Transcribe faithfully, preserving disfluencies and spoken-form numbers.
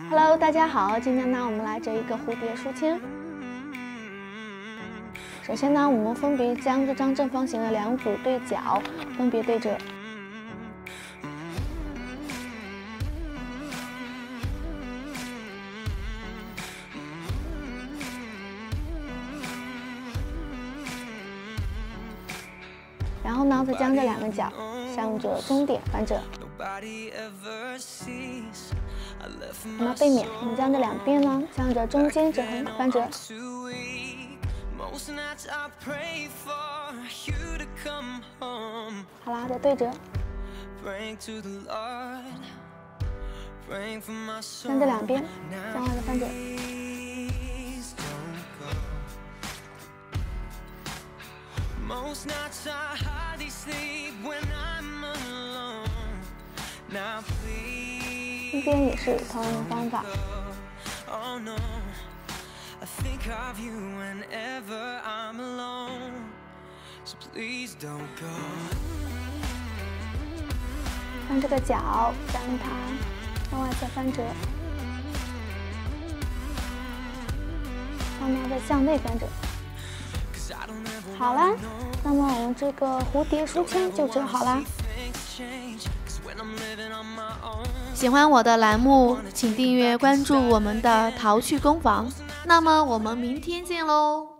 Hello， 大家好，今天呢，我们来折一个蝴蝶书签。首先呢，我们分别将这张正方形的两组对角分别对折。然后呢，再将这两个角向着中点翻折。那么背面，我们将这两边呢向着中间折痕翻折。好啦，再对折。将这两边向外的翻折。这边也是同样的方法。将这个角将它向外再翻折，然后呢再向内翻折。好啦，那么我们这个蝴蝶书签就折好啦。 喜欢我的栏目，请订阅关注我们的淘趣工坊。那么我们明天见喽！